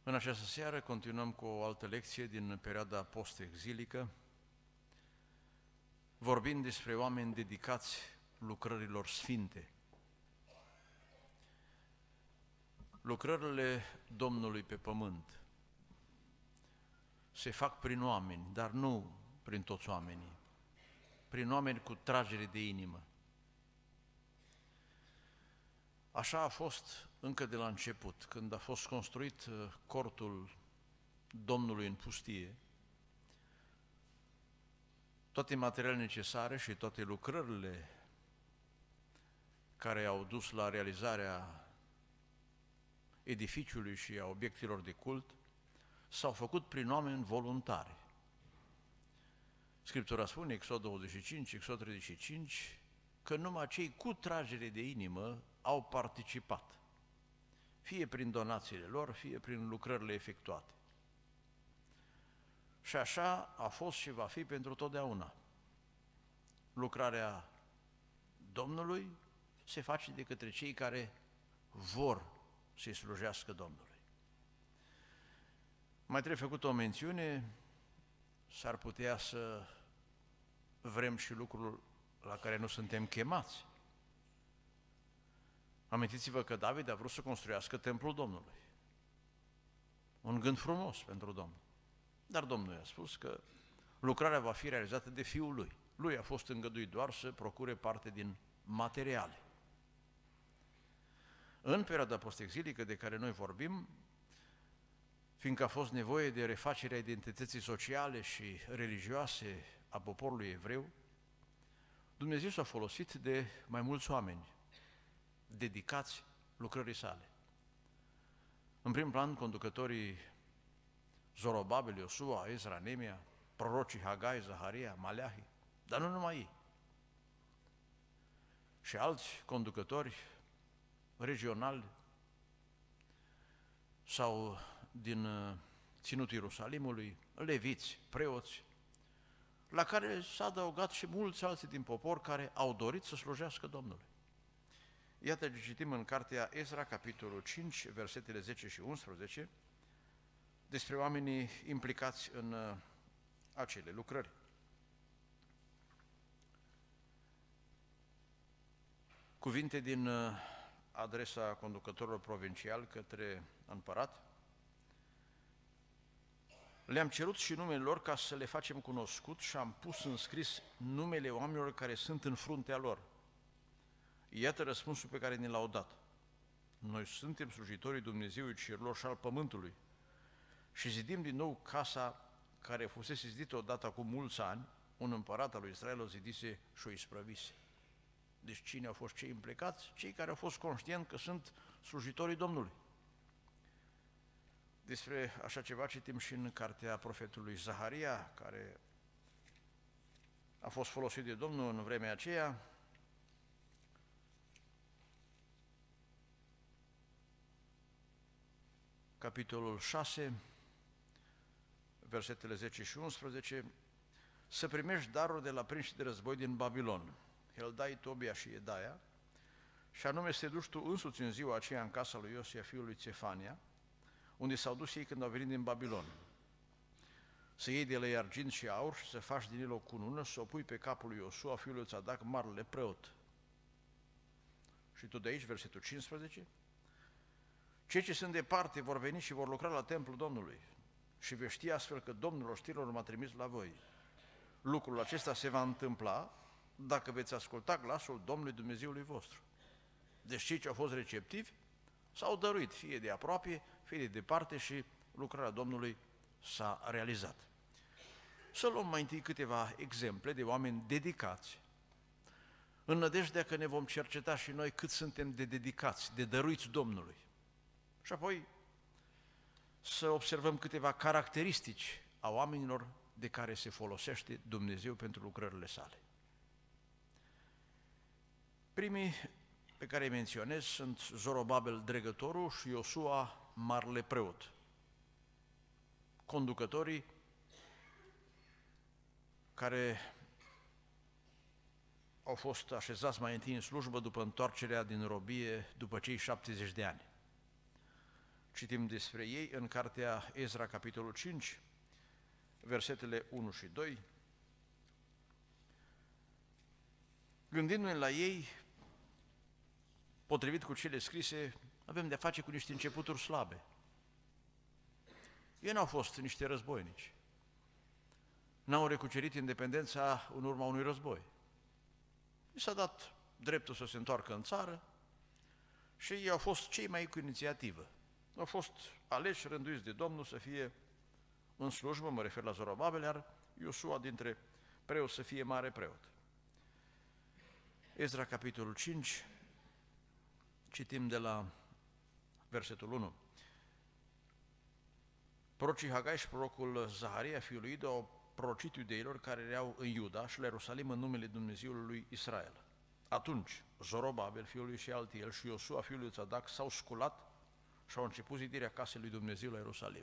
În această seară continuăm cu o altă lecție din perioada post-exilică, vorbind despre oameni dedicați lucrărilor sfinte. Lucrările Domnului pe pământ se fac prin oameni, dar nu prin toți oamenii, prin oameni cu tragere de inimă. Așa a fost încă de la început, când a fost construit cortul Domnului în pustie. Toate materialele necesare și toate lucrările care au dus la realizarea edificiului și a obiectelor de cult s-au făcut prin oameni voluntari. Scriptura spune, Exod 25, Exod 35, că numai cei cu tragere de inimă au participat, fie prin donațiile lor, fie prin lucrările efectuate. Și așa a fost și va fi pentru totdeauna. Lucrarea Domnului se face de către cei care vor să-i slujească Domnului. Mai trebuie făcut o mențiune, s-ar putea să vrem și lucrul la care nu suntem chemați. Amintiți-vă că David a vrut să construiască templul Domnului. Un gând frumos pentru Domnul. Dar Domnul i-a spus că lucrarea va fi realizată de fiul lui. Lui a fost îngăduit doar să procure parte din materiale. În perioada post-exilică de care noi vorbim, fiindcă a fost nevoie de refacerea identității sociale și religioase a poporului evreu, Dumnezeu s-a folosit de mai mulți oameni dedicați lucrării sale. În prim plan, conducătorii Zorobabel, Iosua, Ezra, Nemia, prorocii Hagai, Zaharia, Maleahi, dar nu numai ei. Și alți conducători regionali sau din ținutul Ierusalimului, leviți, preoți, la care s-a adăugat și mulți alții din popor care au dorit să slujească Domnului. Iată ce citim în cartea Ezra, capitolul 5, versetele 10 și 11, despre oamenii implicați în acele lucrări. Cuvinte din adresa conducătorilor provinciali către împărat. Le-am cerut și numele lor ca să le facem cunoscut și am pus în scris numele oamenilor care sunt în fruntea lor. Iată răspunsul pe care ne l-au dat. Noi suntem slujitorii Dumnezeului cerurilor și al pământului și zidim din nou casa care fusese zidită odată acum mulți ani, un împărat al lui Israel o zidise și o isprăvise. Deci cine au fost cei implicați? Cei care au fost conștienți că sunt slujitorii Domnului. Despre așa ceva citim și în cartea profetului Zaharia, care a fost folosit de Domnul în vremea aceea. Capitolul 6, versetele 10 și 11, să primești daruri de la prinși de război din Babilon, Heldai, Tobia și Edaia, și anume să te duci tu însuți în ziua aceea în casa lui Iosia, fiul lui Țefania, unde s-au dus ei când au venit din Babilon. Să iei de la ei argint și aur și să faci din el o cunună, să o pui pe capul lui Iosua, fiul lui Țadac, marele preot. Și tot de aici, versetul 15, cei ce sunt departe vor veni și vor lucra la templul Domnului și veți ști astfel că Domnul oștirilor m-a trimis la voi. Lucrul acesta se va întâmpla dacă veți asculta glasul Domnului Dumnezeului vostru. Deci cei ce au fost receptivi s-au dăruit, fie de aproape, fie de departe, și lucrarea Domnului s-a realizat. Să luăm mai întâi câteva exemple de oameni dedicați, în nădejdea că ne vom cerceta și noi cât suntem de dedicați, de dăruiți Domnului. Și apoi să observăm câteva caracteristici a oamenilor de care se folosește Dumnezeu pentru lucrările sale. Primii pe care îi menționez sunt Zorobabel dregătorul și Iosua marele preot, conducătorii care au fost așezați mai întâi în slujbă după întoarcerea din robie după cei 70 de ani. Citim despre ei în cartea Ezra, capitolul 5, versetele 1 și 2. Gândindu-ne la ei, potrivit cu cele scrise, avem de-a face cu niște începuturi slabe. Ei n-au fost niște războinici. N-au recucerit independența în urma unui război. I s-a dat dreptul să se întoarcă în țară și ei au fost cei mai cu inițiativă. Au fost aleși, rânduiți de Domnul să fie în slujbă, mă refer la Zorobabel, iar Iosua dintre preoți să fie mare preot. Ezra, capitolul 5, citim de la versetul 1. Prorocii Hagai și prorocul Zaharia, fiul lui Ido, au prorocit iudeilor care erau în Iuda și la Ierusalim în numele Dumnezeului lui Israel. Atunci, Zorobabel, fiul lui Shealtiel, și Iosua, fiul lui Tzadac, s-au sculat și au început zidirea casei lui Dumnezeu la Ierusalim.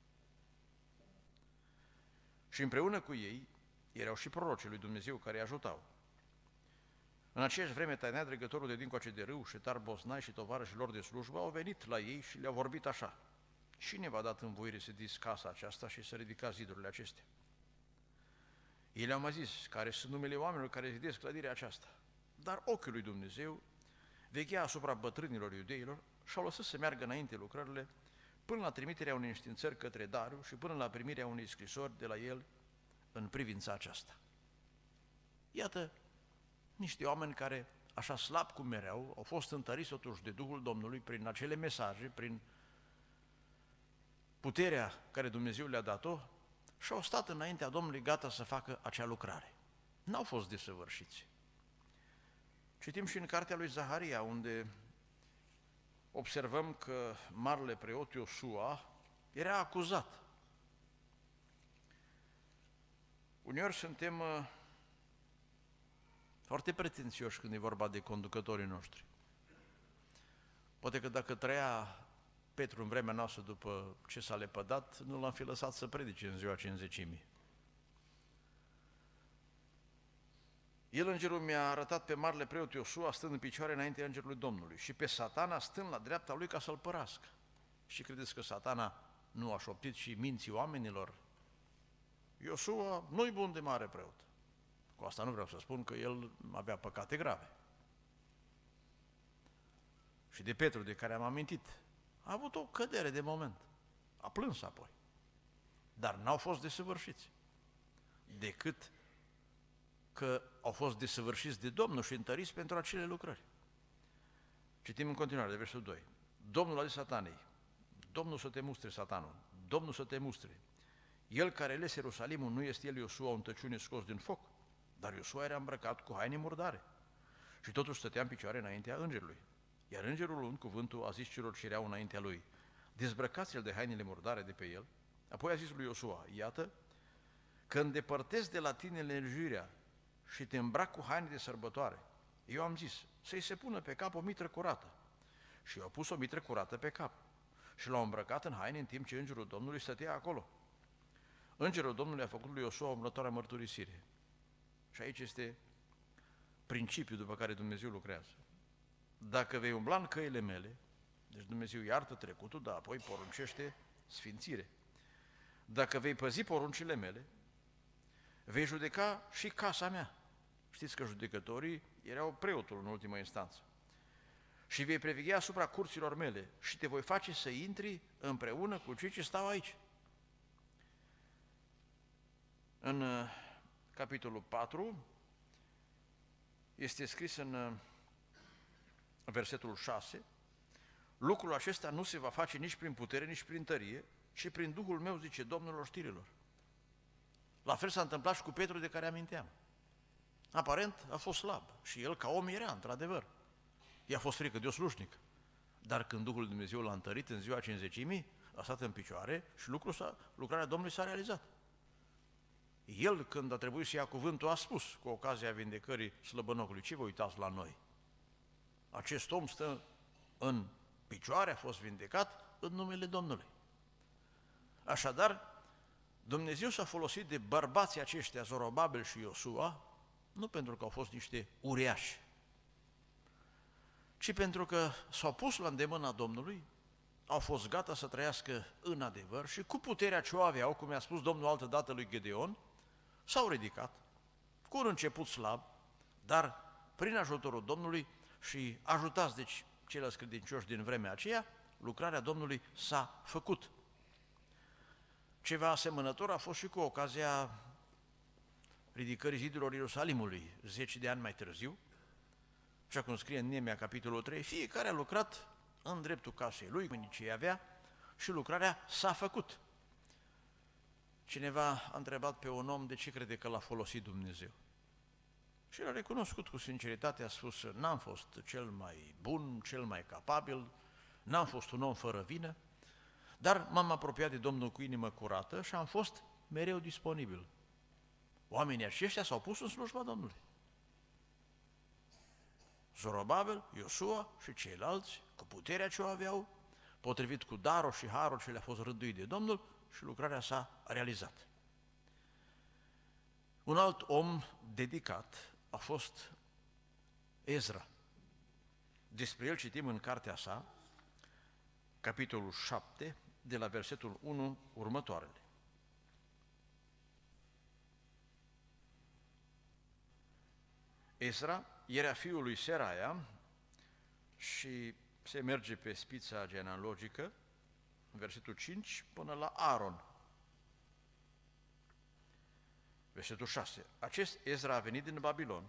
Și împreună cu ei erau și prorocii lui Dumnezeu care îi ajutau. În aceeași vreme, Tainea, dregătorul de dincoace de râu, Șetar Boznai și tovarășii lor de slujbă au venit la ei și le-au vorbit așa: cine v-a dat învoire să zidiți casa aceasta și să ridicați zidurile acestea? Ei le-au mai zis, care sunt numele oamenilor care zidesc clădirea aceasta. Dar ochiul lui Dumnezeu veghea asupra bătrânilor iudeilor și au lăsat să meargă înainte lucrările până la trimiterea unei înștiințări către Dariu și până la primirea unei scrisori de la el în privința aceasta. Iată niște oameni care, așa slab cum mereau, au fost întăriți totuși de Duhul Domnului prin acele mesaje, prin puterea care Dumnezeu le-a dat-o și au stat înaintea Domnului gata să facă acea lucrare. N-au fost desăvârșiți. Citim și în cartea lui Zaharia, unde observăm că marele preot Iosua era acuzat. Uneori suntem foarte pretențioși când e vorba de conducătorii noștri. Poate că dacă trăia Petru în vremea noastră după ce s-a lepădat, nu l-am fi lăsat să predice în ziua Cincizecimii. El, îngerul, mi-a arătat pe marele preot Iosua stând în picioare înaintea îngerului Domnului și pe Satana stând la dreapta lui ca să-l părască. Și credeți că Satana nu a șoptit și minții oamenilor? Iosua nu-i bun de mare preot. Cu asta nu vreau să spun că el avea păcate grave. Și de Petru, de care am amintit, a avut o cădere de moment. A plâns apoi. Dar n-au fost desăvârșiți. Decât că au fost desăvârșiți de Domnul și întăriți pentru acele lucrări. Citim în continuare de versul 2. Domnul a zis Satanei: Domnul să te mustre, Satanul, Domnul să te mustre. El care ales Ierusalimul, nu este el Iosua un tăciune scos din foc? Dar Iosua era îmbrăcat cu haine murdare și totuși stătea în picioare înaintea îngerului. Iar îngerul, luând cuvântul, a zis celor ce erau înaintea lui: dezbrăcați-l de hainele murdare de pe el. Apoi a zis lui Iosua: iată că îndepărtezi de la tine lejuirea și te îmbrac cu haine de sărbătoare. Eu am zis să-i se pună pe cap o mitră curată. Și i-au pus o mitră curată pe cap și l-au îmbrăcat în haine în timp ce îngerul Domnului stătea acolo. Îngerul Domnului a făcut lui Iosua următoarea mărturisire. Și aici este principiul după care Dumnezeu lucrează. Dacă vei umbla în căile mele, deci Dumnezeu iartă trecutul, dar apoi poruncește sfințire. Dacă vei păzi poruncile mele, vei judeca și casa mea. Știți că judecătorii erau preotul în ultima instanță. Și vei preveghea asupra curților mele și te voi face să intri împreună cu cei ce stau aici. În capitolul 4 este scris în versetul 6: lucrul acesta nu se va face nici prin putere, nici prin tărie, ci prin Duhul meu, zice Domnul oștirilor. La fel s-a întâmplat și cu Petru de care aminteam. Aparent a fost slab și el ca om era, într-adevăr. I-a fost frică de o slujnic. Dar când Duhul lui Dumnezeu l-a întărit în ziua Cincizecimii, a stat în picioare și lucrarea Domnului s-a realizat. El, când a trebuit să ia cuvântul, a spus, cu ocazia vindecării slăbănocului: ce vă uitați la noi? Acest om stă în picioare, a fost vindecat în numele Domnului. Așadar, Dumnezeu s-a folosit de bărbații aceștia, Zorobabel și Iosua, nu pentru că au fost niște uriași, ci pentru că s-au pus la îndemâna Domnului, au fost gata să trăiască în adevăr și cu puterea ce o aveau, cum i-a spus Domnul altădată lui Gedeon, s-au ridicat cu un început slab, dar prin ajutorul Domnului și ajutați deci ceilalți credincioși din vremea aceea, lucrarea Domnului s-a făcut. Ceva asemănător a fost și cu ocazia ridicării zidurilor Ierusalimului 10 de ani mai târziu, așa cum scrie în Neemia, capitolul 3, fiecare a lucrat în dreptul casei lui, cu ce avea, și lucrarea s-a făcut. Cineva a întrebat pe un om de ce crede că l-a folosit Dumnezeu. Și el a recunoscut cu sinceritate, a spus, n-am fost cel mai bun, cel mai capabil, n-am fost un om fără vină, dar m-am apropiat de Domnul cu inimă curată și am fost mereu disponibil. Oamenii aceștia s-au pus în slujba Domnului. Zorobabel, Iosua și ceilalți, cu puterea ce o aveau, potrivit cu darul și harul ce le-a fost rânduit de Domnul, și lucrarea s-a realizat. Un alt om dedicat a fost Ezra. Despre el citim în cartea sa, capitolul 7, de la versetul 1 următoarele. Ezra era fiul lui Seraia și se merge pe spița genealogică, versetul 5, până la Aaron. Versetul 6. Acest Ezra a venit din Babilon,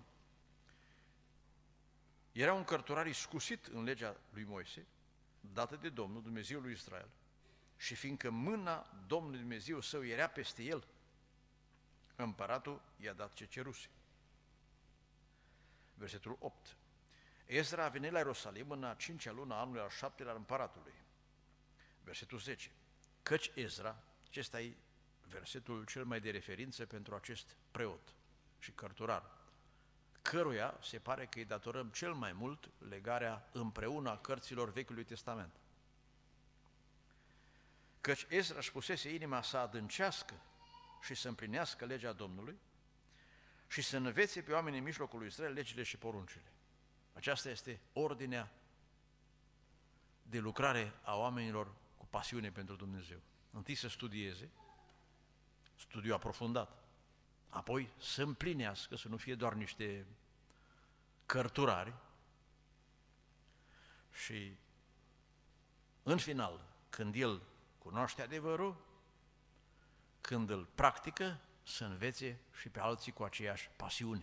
era un cărturar iscusit în legea lui Moise, dată de Domnul, Dumnezeul lui Israel, și fiindcă mâna Domnului Dumnezeu său era peste el, împăratul i-a dat ce ceruse. Versetul 8. Ezra a venit la Ierusalim în a 5-a lună a anului al 7-lea al împăratului. Versetul 10. Căci Ezra, acesta e versetul cel mai de referință pentru acest preot și cărturar, căruia se pare că îi datorăm cel mai mult legarea împreună a cărților Vechiului Testament. Căci Ezra își pusese inima să adâncească și să împlinească legea Domnului și să învețe pe oamenii în mijlocul lui Israel legile și poruncile. Aceasta este ordinea de lucrare a oamenilor cu pasiune pentru Dumnezeu. Întâi să studieze, studiu aprofundat, apoi să împlinească, să nu fie doar niște cărturari și, în final, când el cunoaște adevărul, când îl practică, să învețe și pe alții cu aceeași pasiune.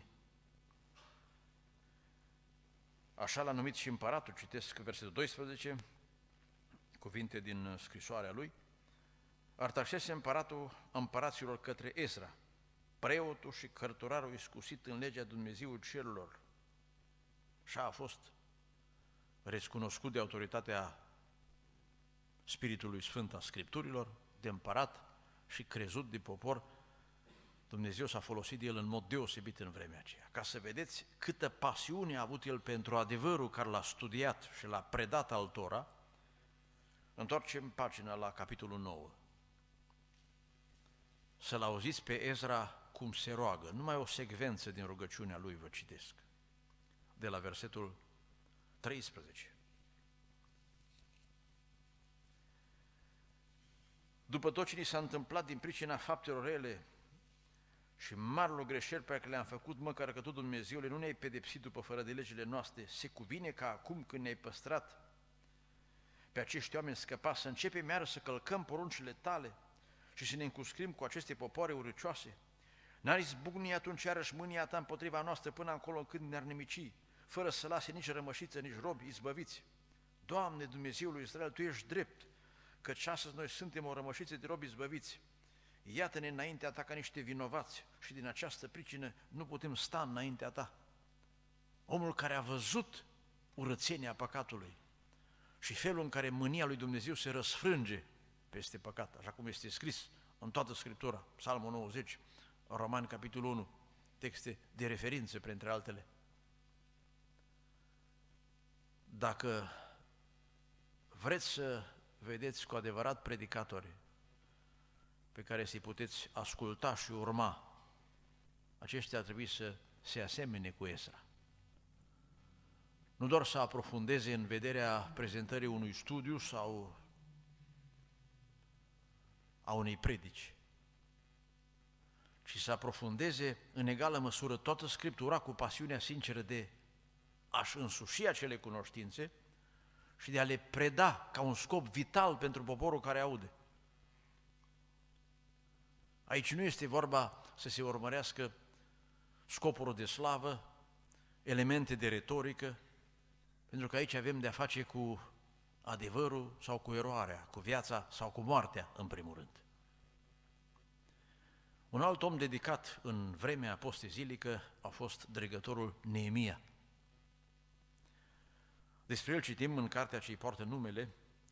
Așa l-a numit și împăratul, citesc versetul 12, cuvinte din scrisoarea lui, Artaxerxe împăratul împăraților către Ezra, preotul și cărturarul iscusit în legea Dumnezeului cerurilor. Și a fost recunoscut de autoritatea Spiritului Sfânt a Scripturilor, de împărat și crezut de popor. Dumnezeu s-a folosit de el în mod deosebit în vremea aceea. Ca să vedeți câtă pasiune a avut el pentru adevărul care l-a studiat și l-a predat altora, întoarcem pagina la capitolul 9. Să-l auziți pe Ezra cum se roagă, numai o secvență din rugăciunea lui vă citesc, de la versetul 13. După tot ce ni s-a întâmplat din pricina faptelor rele și marilor greșeli pe care le-am făcut, măcar că tu, Dumnezeule, nu ne-ai pedepsit după fără de legile noastre, se cuvine ca acum când ne-ai păstrat pe acești oameni scăpați, să începem iară să călcăm poruncile tale și să ne încuscrim cu aceste popoare urâcioase? N-ar izbucni atunci iarăși mânia ta împotriva noastră până încolo când ne-ar nimici, fără să lase nici rămășiță, nici robi izbăviți? Doamne, Dumnezeul lui Israel, Tu ești drept, căci astăzi noi suntem o rămășiță de robi izbăviți. Iată-ne înaintea ta ca niște vinovați și din această pricină nu putem sta înaintea ta. Omul care a văzut urățenia păcatului și felul în care mânia lui Dumnezeu se răsfrânge peste păcat, așa cum este scris în toată Scriptura, Psalmul 90, Romani, capitolul 1, texte de referință, printre altele. Dacă vreți să vedeți cu adevărat predicatori pe care să-i puteți asculta și urma, aceștia ar trebui să se asemene cu Ezra. Nu doar să aprofundeze în vederea prezentării unui studiu sau a unei predici, ci să aprofundeze în egală măsură toată Scriptura cu pasiunea sinceră de a-și însuși acele cunoștințe și de a le preda ca un scop vital pentru poporul care aude. Aici nu este vorba să se urmărească scopuri de slavă, elemente de retorică, pentru că aici avem de-a face cu adevărul sau cu eroarea, cu viața sau cu moartea, în primul rând. Un alt om dedicat în vremea apostezilică a fost dregătorul Neemia. Despre el citim în cartea ce îi poartă numele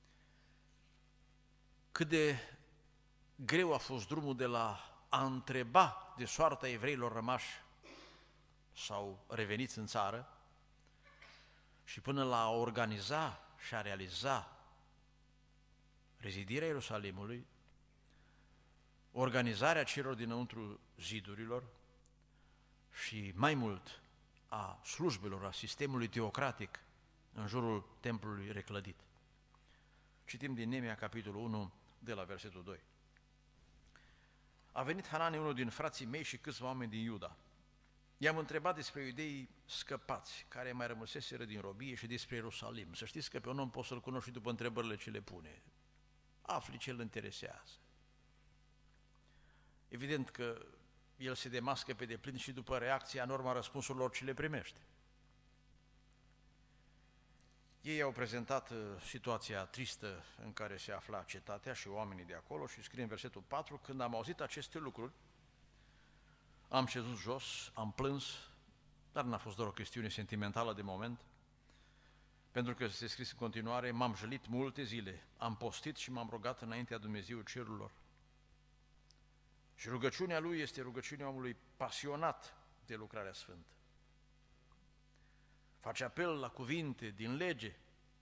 cât de greu a fost drumul de la a întreba de soarta evreilor rămași sau reveniți în țară și până la a organiza și a realiza rezidirea Ierusalimului, organizarea celor dinăuntru zidurilor și mai mult a slujbelor, a sistemului teocratic în jurul templului reclădit. Citim din Neemia, capitolul 1, de la versetul 2. A venit Hanani, unul din frații mei și câțiva oameni din Iuda. I-am întrebat despre iudeii scăpați, care mai rămăseseră din robie și despre Ierusalim. Să știți că pe un om poți să-l cunoști și după întrebările ce le pune. Afli ce îl interesează. Evident că el se demască pe deplin și după reacția în urma răspunsurilor ce le primește. Ei au prezentat situația tristă în care se afla cetatea și oamenii de acolo și scrie în versetul 4, când am auzit aceste lucruri, am șezut jos, am plâns, dar n-a fost doar o chestiune sentimentală de moment, pentru că se scris în continuare, m-am jălit multe zile, am postit și m-am rugat înaintea Dumnezeului cerurilor. Și rugăciunea lui este rugăciunea omului pasionat de lucrarea sfântă. Face apel la cuvinte din lege,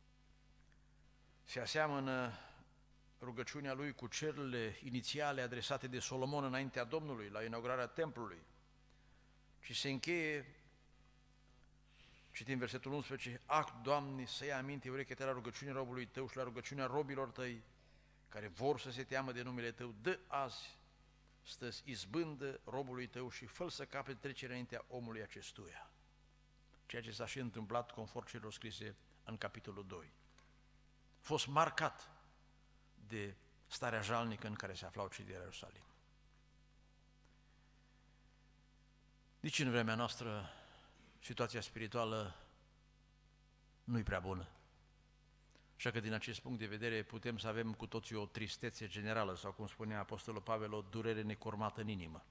se aseamănă rugăciunea lui cu cerurile inițiale adresate de Solomon înaintea Domnului, la inaugurarea templului, și se încheie, citim versetul 11, Doamne, să ia aminte urechea la rugăciunea robului Tău și la rugăciunea robilor Tăi, care vor să se teamă de numele Tău, dă azi, stă-ți izbândă robului Tău și fă-l să capete trecerea înaintea omului acestuia. Ceea ce s-a și întâmplat conform celor scrise în capitolul 2. A fost marcat de starea jalnică în care se aflau cei de Ierusalim. Nici în vremea noastră situația spirituală nu-i prea bună. Așa că din acest punct de vedere putem să avem cu toții o tristețe generală sau, cum spunea Apostolul Pavel, o durere necurmată în inimă.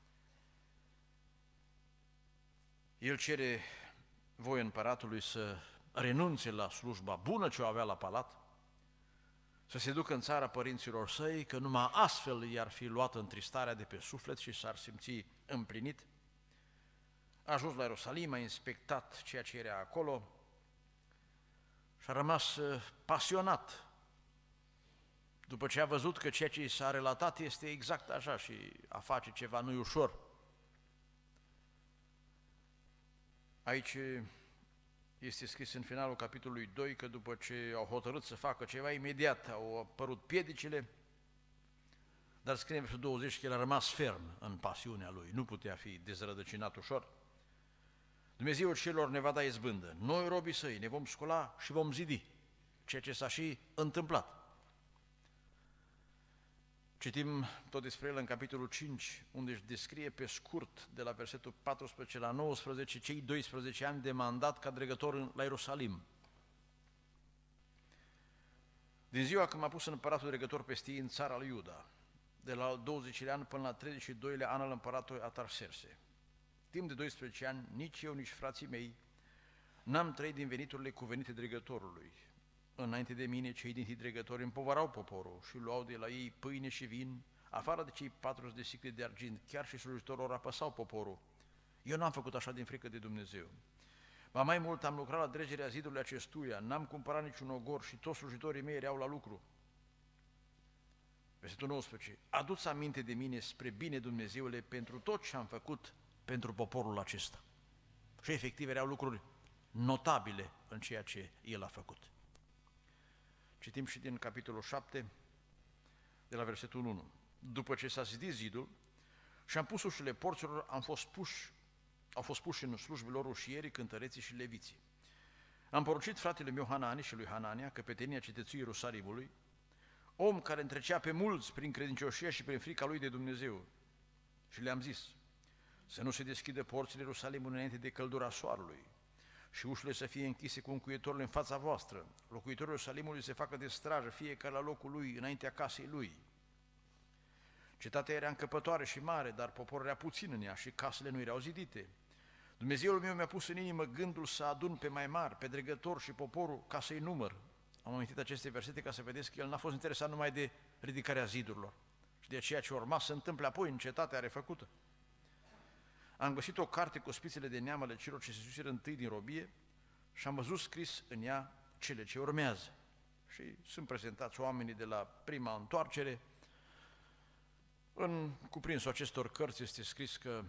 El cere voie împăratului să renunțe la slujba bună ce o avea la palat, să se ducă în țara părinților săi, că numai astfel i-ar fi luată întristarea de pe suflet și s-ar simți împlinit. A ajuns la Ierusalim, a inspectat ceea ce era acolo și a rămas pasionat după ce a văzut că ceea ce i s-a relatat este exact așa și a face ceva nu-i ușor. Aici este scris în finalul capitolului 2 că după ce au hotărât să facă ceva, imediat au apărut piedicile, dar scrie în versetul 20 că el a rămas ferm în pasiunea lui, nu putea fi dezrădăcinat ușor. Dumnezeul celor ne va da izbândă, noi robii săi ne vom scula și vom zidi, ceea ce s-a și întâmplat. Citim tot despre el în capitolul 5, unde își descrie pe scurt, de la versetul 14 la 19, cei 12 ani de mandat ca dregător la Ierusalim. Din ziua când m-a pus împăratul dregător peste ei în țara lui Iuda, de la al 20-lea an până la 32-lea an al împăratului Atarserse. Timp de 12 ani, nici eu, nici frații mei, n-am trăit din veniturile cuvenite dregătorului. Înainte de mine, cei din dregători împovărau poporul și luau de la ei pâine și vin, afară de cei 40 de sicle de argint, chiar și slujitorilor apăsau poporul. Eu n-am făcut așa din frică de Dumnezeu. Ba mai mult, am lucrat la dregerea zidului acestuia, n-am cumpărat niciun ogor și toți slujitorii mei erau la lucru. Versetul 19. Adu-ți aminte de mine spre bine, Dumnezeule, pentru tot ce am făcut pentru poporul acesta. Și efectiv erau lucruri notabile în ceea ce el a făcut. Citim și din capitolul 7, de la versetul 1. După ce s-a zidit zidul și am pus ușile porților, au fost puși în slujbele lor ușierii, cântăreții și leviții. Am poruncit fratele meu Hanani și lui Hanania, căpetenia cetății Ierusalimului, om care întrecea pe mulți prin credincioșia și prin frica lui de Dumnezeu. Și le-am zis să nu se deschidă porțile Ierusalimului înainte de căldura soarelui și ușile să fie închise cu încuietorul în fața voastră, locuitorul Ierusalimului să facă de strajă, fiecare la locul lui, înaintea casei lui. Cetatea era încăpătoare și mare, dar poporul era puțin în ea și casele nu erau zidite. Dumnezeul meu mi-a pus în inimă gândul să adun pe mai mari, pe dregători și poporul ca să-i număr. Am amintit aceste versete ca să vedeți că el n-a fost interesat numai de ridicarea zidurilor și de ceea ce urma să se întâmple apoi în cetatea refăcută. Am găsit o carte cu spițele de neam ale celor ce se suiseră întâi din robie și am văzut scris în ea cele ce urmează. Și sunt prezentați oamenii de la prima întoarcere. În cuprinsul acestor cărți este scris că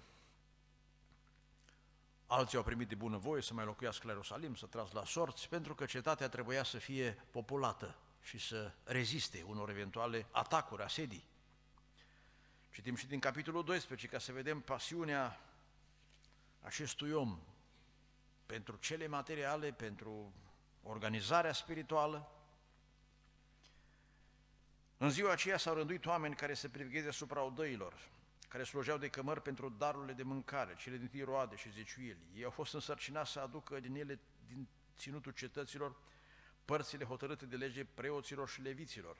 alții au primit de bunăvoie să mai locuiască la Ierusalim, să tras la sorți, pentru că cetatea trebuia să fie populată și să reziste unor eventuale atacuri, asedii. Citim și din capitolul 12, ca să vedem pasiunea acestui om pentru cele materiale, pentru organizarea spirituală. În ziua aceea s-au rânduit oameni care să privegheze asupra odăilor, care slujeau de cămări pentru darurile de mâncare, cele din tâi roade și zeciuieli. Ei au fost însărcinați să aducă din ele, din ținutul cetăților, părțile hotărâte de lege preoților și leviților.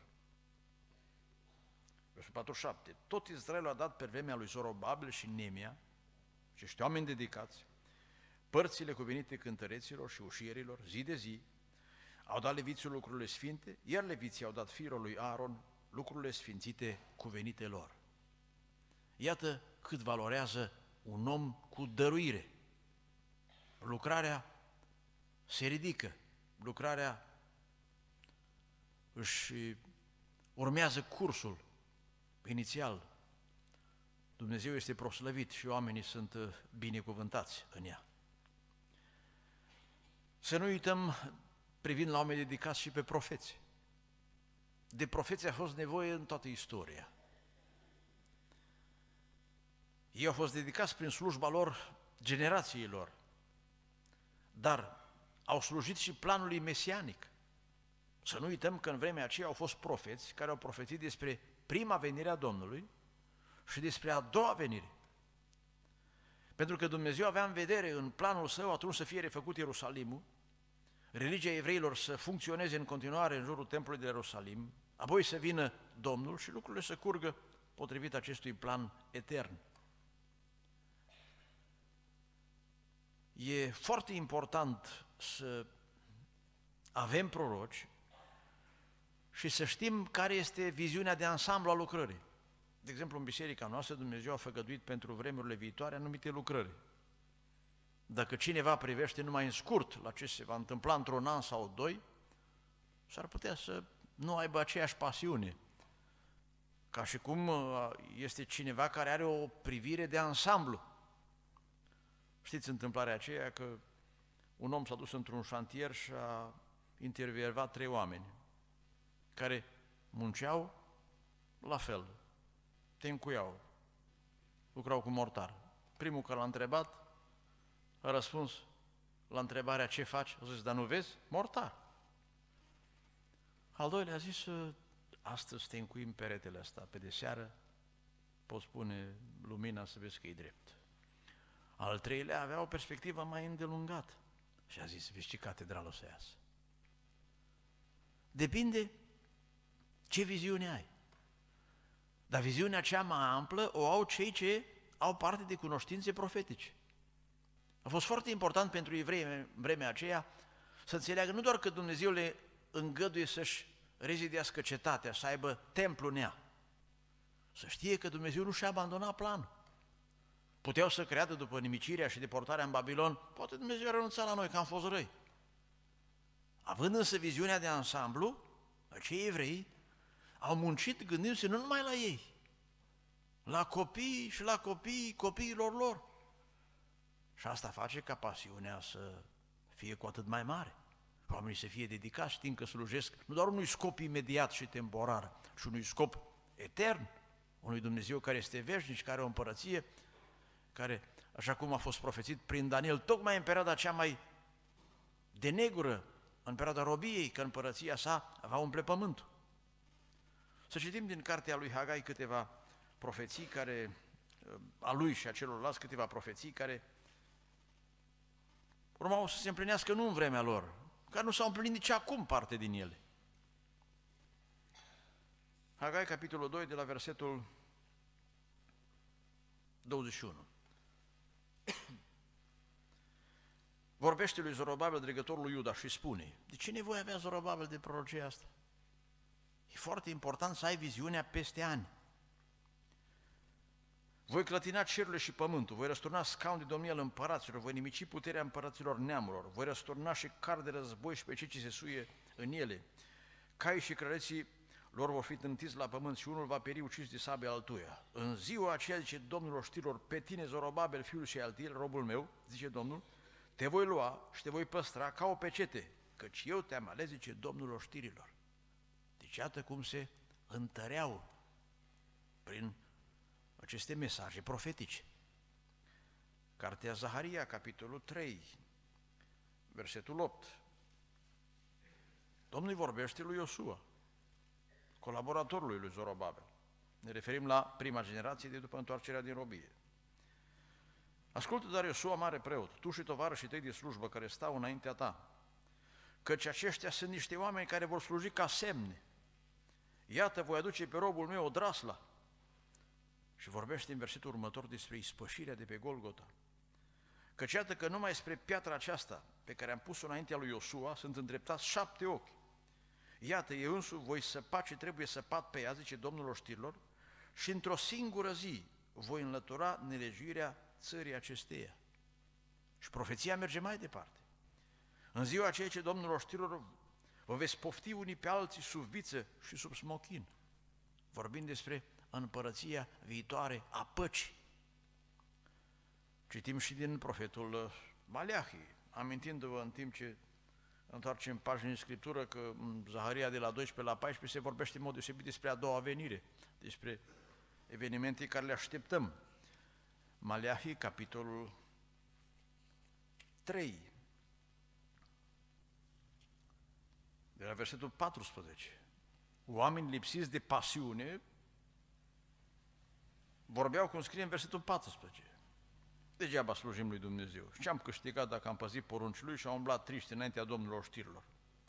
Versul 47. Tot Israelul a dat pe vremea lui Zorobabil și Nemia, acești oameni dedicați, părțile cuvenite cântăreților și ușierilor, zi de zi, au dat leviților lucrurile sfinte, iar leviții au dat fiilor lui Aaron lucrurile sfințite cuvenite lor. Iată cât valorează un om cu dăruire. Lucrarea se ridică, lucrarea își urmează cursul inițial. Dumnezeu este proslăvit și oamenii sunt binecuvântați în ea. Să nu uităm, privind la oameni dedicați, și pe profeți. De profeți a fost nevoie în toată istoria. Ei au fost dedicați prin slujba lor generațiilor, dar au slujit și planului mesianic. Să nu uităm că în vremea aceea au fost profeți care au profețit despre prima venire a Domnului și despre a doua venire. Pentru că Dumnezeu avea în vedere în planul său atunci să fie refăcut Ierusalimul, religia evreilor să funcționeze în continuare în jurul templului de Ierusalim, apoi să vină Domnul și lucrurile să curgă potrivit acestui plan etern. E foarte important să avem proroci și să știm care este viziunea de ansamblu a lucrării. De exemplu, în biserica noastră, Dumnezeu a făgăduit pentru vremurile viitoare anumite lucrări. Dacă cineva privește numai în scurt la ce se va întâmpla într-un an sau doi, s-ar putea să nu aibă aceeași pasiune. Ca și cum este cineva care are o privire de ansamblu. Știți întâmplarea aceea că un om s-a dus într-un șantier și a intervievat 3 oameni care munceau la fel, tencuiau, lucrau cu mortar. Primul care l-a întrebat a răspuns la întrebarea ce faci, a zis, dar nu vezi? Mortar. Al doilea a zis, astăzi tencuim peretele ăsta, pe de seară poți pune lumina să vezi că e drept. Al treilea avea o perspectivă mai îndelungată și a zis, vezi ce catedrală o să iasă. Depinde ce viziune ai. Dar viziunea cea mai amplă o au cei ce au parte de cunoștințe profetice. A fost foarte important pentru evrei în vremea aceea să înțeleagă nu doar că Dumnezeu le îngăduie să-și rezidească cetatea, să aibă templu în ea, să știe că Dumnezeu nu și-a abandonat planul. Puteau să creadă după nimicirea și deportarea în Babilon, poate Dumnezeu a renunțat la noi, că am fost răi. Având însă viziunea de ansamblu, acei evrei au muncit gândindu-se nu numai la ei, la copii și la copiilor lor. Și asta face ca pasiunea să fie cu atât mai mare. Oamenii să fie dedicați, știind că slujesc nu doar unui scop imediat și temporar, ci unui scop etern, unui Dumnezeu care este veșnic, care are o împărăție, care, așa cum a fost profețit prin Daniel, tocmai în perioada cea mai de negură, în perioada robiei, că împărăția sa va umple pământul. Să citim din cartea lui Hagai câteva profeții care, a lui și a celorlalți, câteva profeții care urmau să se împlinească nu în vremea lor, care nu s-au împlinit nici acum parte din ele. Hagai, capitolul 2, de la versetul 21. Vorbește lui Zorobabel, dregătorul lui Iuda, și spune: de ce nevoie avea Zorobabel de prorocia asta? E foarte important să ai viziunea peste ani. Voi clătina cerurile și pământul, voi răsturna scaun de domnie al împăraților, voi nimici puterea împăraților neamurilor, voi răsturna și car de război și pe cei ce se suie în ele. Cai și crăreții lor vor fi tântiți la pământ și unul va peri ucis de sabie altuia. În ziua aceea, zice Domnul oștirilor, pe tine, Zorobabel, fiul și Altiel, robul meu, zice Domnul, te voi lua și te voi păstra ca o pecete, căci eu te-am ales, zice Domnul oștirilor. Deci iată cum se întăreau prin aceste mesaje profetice. Cartea Zaharia, capitolul 3, versetul 8. Domnul vorbește lui Iosua, colaboratorului lui Zorobabel. Ne referim la prima generație de după întoarcerea din robie. Ascultă, dar Iosua, mare preot, tu și tovarășii tăi de slujbă care stau înaintea ta, căci aceștia sunt niște oameni care vor sluji ca semne. Iată, voi aduce pe robul meu odrasla. Și vorbește în versetul următor despre ispășirea de pe Golgota. Căci iată că numai spre piatra aceasta pe care am pus-o înaintea lui Iosua sunt îndreptați 7 ochi. Iată, eu însuși voi săpa ce trebuie săpat pe ea, zice Domnul oștirilor, și într-o singură zi voi înlătura nelegiuirea țării acesteia. Și profeția merge mai departe. În ziua aceea ce Domnul oștirilor vă veți pofti unii pe alții sub viță și sub smochin, vorbind despre împărăția viitoare a păcii. Citim și din profetul Maleahi, amintindu-vă în timp ce întoarcem pagini în Scriptură că în Zaharia de la 12 la 14 se vorbește în mod deosebit despre a doua venire, despre evenimente care le așteptăm. Maleahi, capitolul 3, de la versetul 14. Oameni lipsiți de pasiune vorbeau, cum scrie în versetul 14. Degeaba slujim lui Dumnezeu. Și ce am câștigat dacă am păzit poruncii lui și am umblat triști înaintea Domnului oștirilor?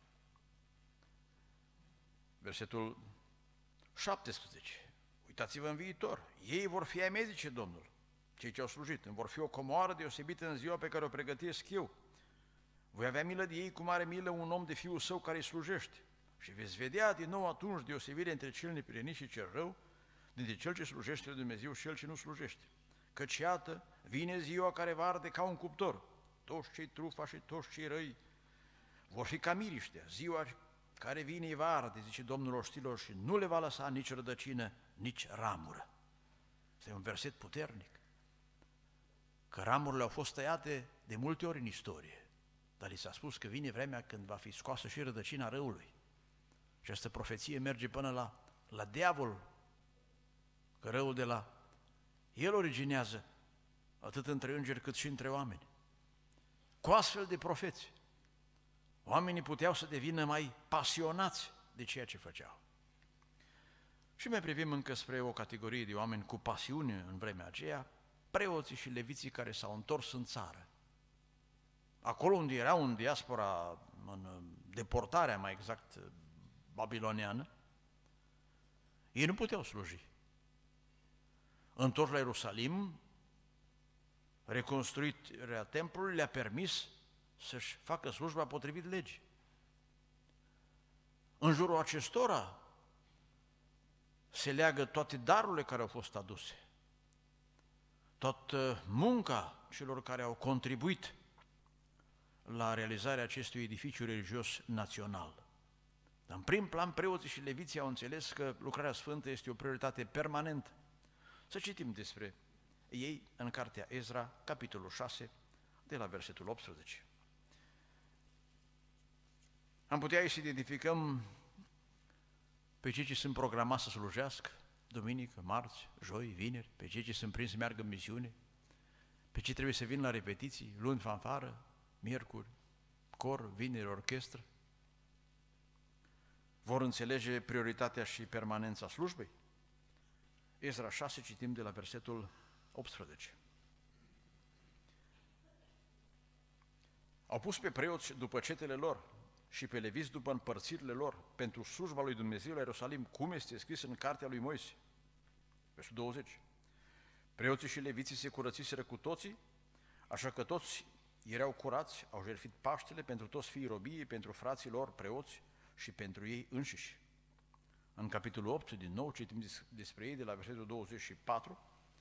Versetul 17. Uitați-vă în viitor. Ei vor fi ai mei, zice Domnul, cei ce au slujit. Îmi vor fi o comoară deosebită în ziua pe care o pregătesc eu. Voi avea milă de ei cum are milă un om de fiul său care îi slujește. Și veți vedea din nou atunci deosebire între cel neprihănit și cel rău, dintre cel ce slujește lui Dumnezeu și cel ce nu slujește. Căci iată, vine ziua care va arde ca un cuptor. Toți cei trufa și toți cei răi vor fi ca miriștea. Ziua care vine va arde, zice Domnul oștilor, și nu le va lăsa nici rădăcină, nici ramură. Este un verset puternic. Că ramurile au fost tăiate de multe ori în istorie, dar li s-a spus că vine vremea când va fi scoasă și rădăcina răului. Și această profeție merge până la diavol, că răul de la el originează atât între îngeri cât și între oameni. Cu astfel de profeți, oamenii puteau să devină mai pasionați de ceea ce făceau. Și mai privim încă spre o categorie de oameni cu pasiune în vremea aceea, preoții și leviții care s-au întors în țară. Acolo unde erau în diaspora, în deportarea mai exact babiloniană, ei nu puteau sluji. Întors la Ierusalim, reconstruirea templului le-a permis să-și facă slujba potrivit legii. În jurul acestora se leagă toate darurile care au fost aduse, toată munca celor care au contribuit la realizarea acestui edificiu religios național. În prim plan, preoții și leviții au înțeles că lucrarea sfântă este o prioritate permanentă. Să citim despre ei în cartea Ezra, capitolul 6, de la versetul 18. Am putea să identificăm pe cei ce sunt programați să slujească, duminică, marți, joi, vineri, pe cei ce sunt prinși să meargă în misiune, pe cei trebuie să vină la repetiții, luni fanfară, miercuri, cor, vineri, orchestră. Vor înțelege prioritatea și permanența slujbei? Ezra 6, citim de la versetul 18. Au pus pe preoți după cetele lor și pe leviți după împărțirile lor pentru slujba lui Dumnezeu la Ierusalim, cum este scris în cartea lui Moise. Versul 20. Preoții și leviții se curățiseră cu toții, așa că toți erau curați, au jertfit Paștele pentru toți fiii robiei, pentru frații lor preoți și pentru ei înșiși. În capitolul 8, din nou, citim despre ei de la versetul 24.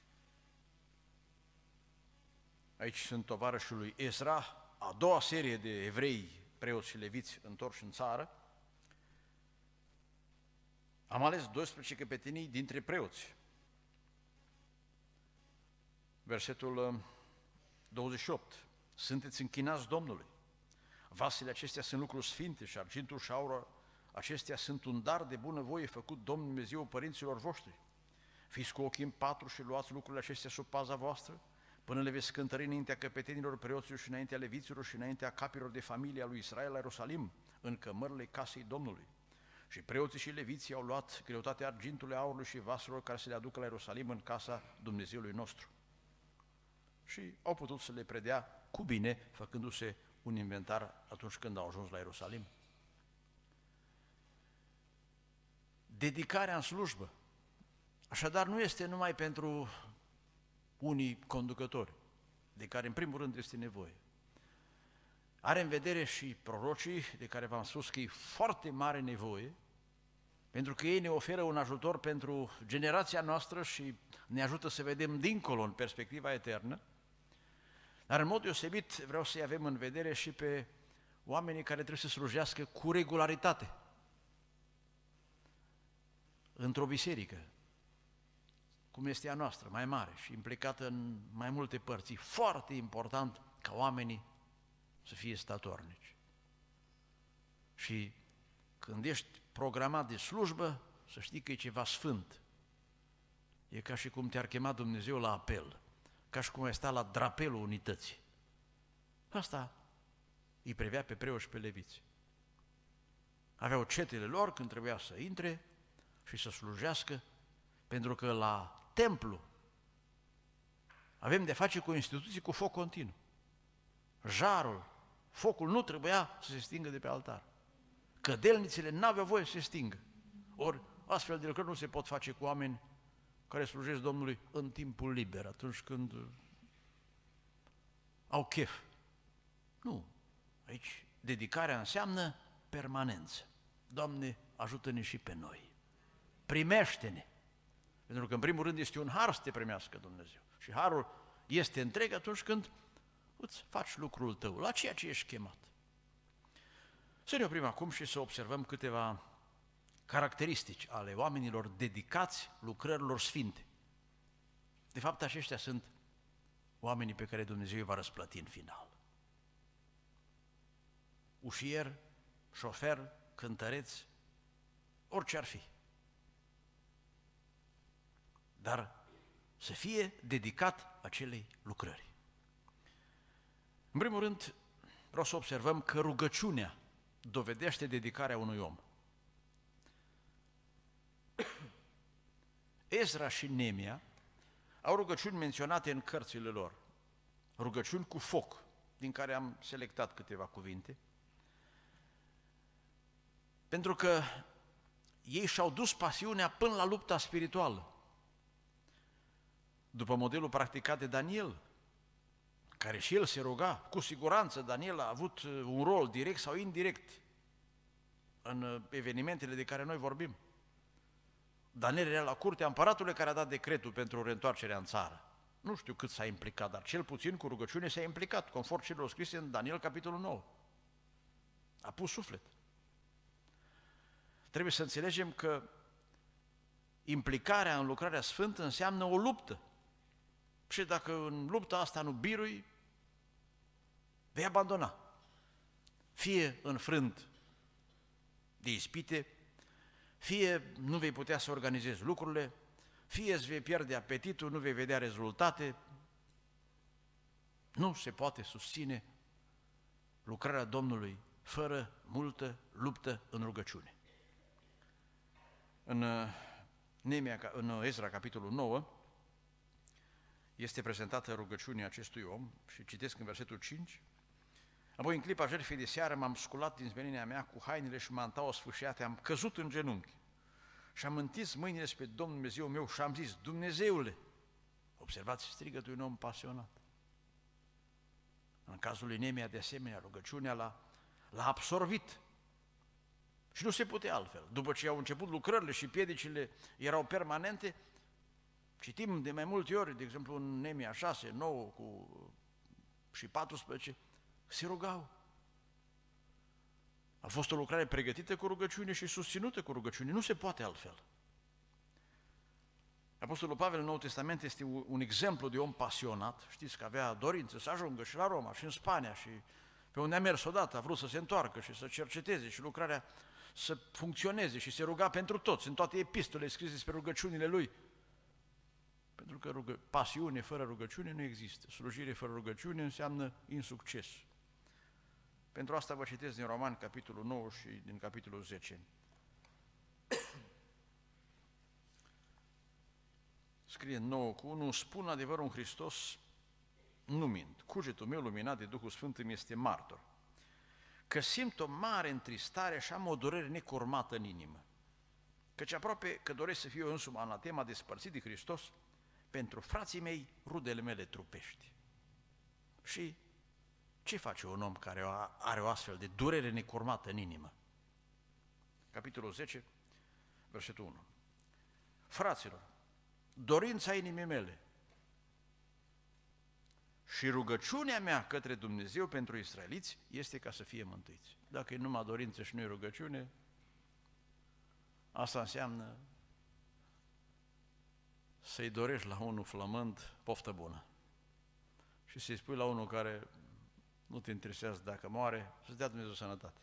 Aici sunt tovarășii lui Ezra, a doua serie de evrei, preoți și leviți întorși în țară. Am ales 12 căpetenii dintre preoți. Versetul 28. Sunteți închinați Domnului. Vasele acestea sunt lucruri sfinte și argintul și aură, acestea sunt un dar de bunăvoie făcut Domnul Dumnezeu părinților voștri. Fiți cu ochii în patru și luați lucrurile acestea sub paza voastră, până le veți cântări înaintea căpetenilor preoților și înaintea leviților și înaintea capilor de familie a lui Israel la Ierusalim, în cămările casei Domnului. Și preoții și leviții au luat greutatea argintului, aurului și vaselor care să le aducă la Ierusalim în casa Dumnezeului nostru. Și au putut să le predea cu bine, făcându-se un inventar atunci când au ajuns la Ierusalim. Dedicarea în slujbă, așadar, nu este numai pentru unii conducători, de care în primul rând este nevoie. Are în vedere și prorocii, de care v-am spus că e foarte mare nevoie, pentru că ei ne oferă un ajutor pentru generația noastră și ne ajută să vedem dincolo, în perspectiva eternă. Dar în mod deosebit vreau să-i avem în vedere și pe oamenii care trebuie să slujească cu regularitate într-o biserică, cum este a noastră, mai mare și implicată în mai multe părți. E foarte important ca oamenii să fie statornici. Și când ești programat de slujbă, să știi că e ceva sfânt. E ca și cum te-ar chema Dumnezeu la apel, ca și cum ai sta la drapelul unității. Asta îi privea pe preoți și pe leviți. Aveau cetele lor când trebuia să intre și să slujească, pentru că la templu avem de face cu instituții cu foc continuu. Jarul, focul nu trebuia să se stingă de pe altar. Cădelnițele n-aveau voie să se stingă. Ori astfel de lucruri nu se pot face cu oameni care slujesc Domnului în timpul liber, atunci când au chef. Nu. Aici dedicarea înseamnă permanență. Doamne, ajută-ne și pe noi. Primește-ne. Pentru că în primul rând este un har să te primească Dumnezeu. Și harul este întreg atunci când îți faci lucrul tău, la ceea ce ești chemat. Să ne oprim acum și să observăm câteva caracteristici ale oamenilor dedicați lucrărilor sfinte. De fapt, aceștia sunt oamenii pe care Dumnezeu îi va răsplăti în final. Ușier, șofer, cântăreț, orice ar fi. Dar să fie dedicat acelei lucrări. În primul rând, vreau să observăm că rugăciunea dovedește dedicarea unui om. Ezra și Neemia au rugăciuni menționate în cărțile lor, rugăciuni cu foc, din care am selectat câteva cuvinte, pentru că ei și-au dus pasiunea până la lupta spirituală, după modelul practicat de Daniel, care și el se ruga. Cu siguranță Daniel a avut un rol direct sau indirect în evenimentele de care noi vorbim. Daniel era la curtea împăratului care a dat decretul pentru reîntoarcerea în țară. Nu știu cât s-a implicat, dar cel puțin cu rugăciune s-a implicat, conform celor scrise în Daniel, capitolul 9. A pus suflet. Trebuie să înțelegem că implicarea în lucrarea sfântă înseamnă o luptă. Și dacă în lupta asta nu birui, vei abandona. Fie înfrânt de ispite, fie nu vei putea să organizezi lucrurile, fie îți vei pierde apetitul, nu vei vedea rezultate. Nu se poate susține lucrarea Domnului fără multă luptă în rugăciune. În Ezra, capitolul 9, este prezentată rugăciunea acestui om și citesc în versetul 5. Apoi, în clipa jertfei de seară, m-am sculat din zmenirea mea cu hainele și mantaua sfâșiate, am căzut în genunchi și am întins mâinile spre Domnul Dumnezeu meu și am zis: Dumnezeule, observați strigătul un om pasionat. În cazul lui Neemia, de asemenea, rugăciunea l-a absorbit și nu se putea altfel. După ce au început lucrările și piedicile erau permanente, citim de mai multe ori, de exemplu în Neemia 6, 9 și 14, se rugau. A fost o lucrare pregătită cu rugăciune și susținută cu rugăciune, nu se poate altfel. Apostolul Pavel în Noul Testament este un exemplu de om pasionat, știți că avea dorință să ajungă și la Roma și în Spania și pe unde a mers odată, a vrut să se întoarcă și să cerceteze și lucrarea să funcționeze și se ruga pentru toți, în toate epistolele scrise despre rugăciunile lui. Pentru că pasiune fără rugăciune nu există, slujire fără rugăciune înseamnă insucces. Pentru asta vă citesc din Romani, capitolul 9 și din capitolul 10. Scrie în 9:1, spun adevărul în Hristos, nu mint. Cugetul meu luminat de Duhul Sfânt îmi este martor, că simt o mare întristare și am o durere necurmată în inimă, căci aproape că doresc să fiu eu însumi anatema despărțit de Hristos pentru frații mei, rudele mele trupești. Și ce face un om care are o astfel de durere necurmată în inimă? Capitolul 10, versetul 1. Fraților, dorința inimii mele și rugăciunea mea către Dumnezeu pentru israeliți este ca să fie mântuiți. Dacă e numai dorință și nu e rugăciune, asta înseamnă să-i dorești la unul flămând poftă bună și să-i spui la unul care nu te interesează dacă moare, să-ți dea Dumnezeu sănătate.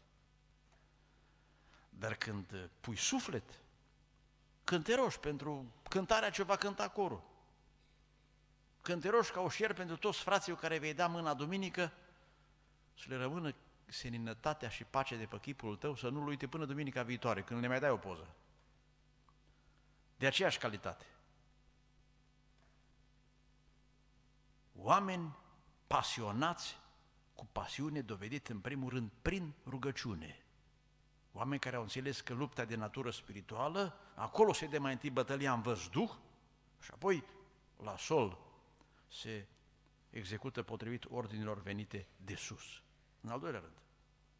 Dar când pui suflet, când te rogi pentru cântarea ce va cânta corul, când te rogi ca oșier pentru toți frații care vei da mâna duminică, să le rămână seninătatea și pacea de pe chipul tău, să nu-l uite până duminica viitoare, când le mai dai o poză. De aceeași calitate. Oameni pasionați, cu pasiune dovedită în primul rând prin rugăciune. Oameni care au înțeles că lupta de natură spirituală, acolo se dă mai întâi bătălia în văzduh și apoi la sol se execută potrivit ordinilor venite de sus. În al doilea rând,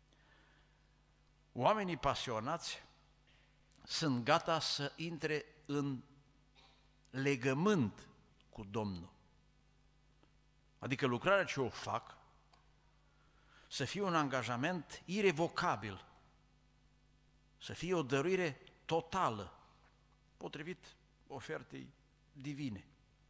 oamenii pasionați sunt gata să intre în legământ cu Domnul. Adică lucrarea ce o fac să fie un angajament irevocabil, să fie o dăruire totală, potrivit ofertei divine.